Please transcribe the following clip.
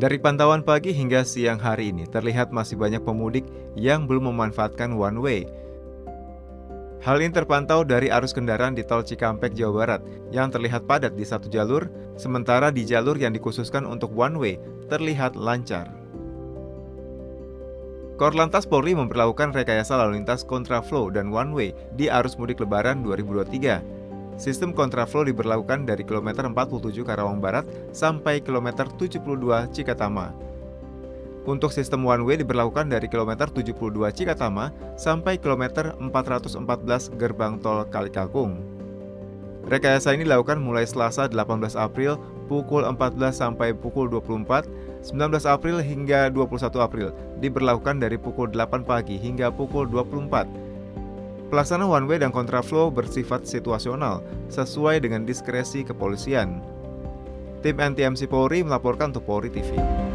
Dari pantauan pagi hingga siang hari ini, terlihat masih banyak pemudik yang belum memanfaatkan one way. Hal ini terpantau dari arus kendaraan di Tol Cikampek, Jawa Barat, yang terlihat padat di satu jalur, sementara di jalur yang dikhususkan untuk one way terlihat lancar. Korlantas Polri memberlakukan rekayasa lalu lintas kontraflow dan one way di arus mudik Lebaran 2023. Sistem kontraflow diberlakukan dari kilometer 47 Karawang Barat sampai kilometer 72 Cikatama. Untuk sistem one way diberlakukan dari kilometer 72 Cikatama sampai kilometer 414 Gerbang Tol Kalikangkung. Rekayasa ini dilakukan mulai Selasa 18 April pukul 14 sampai pukul 24, 19 April hingga 21 April diberlakukan dari pukul 8 pagi hingga pukul 24. Pelaksanaan one way dan kontraflow bersifat situasional sesuai dengan diskresi kepolisian. Tim NTMC Polri melaporkan untuk Polri TV.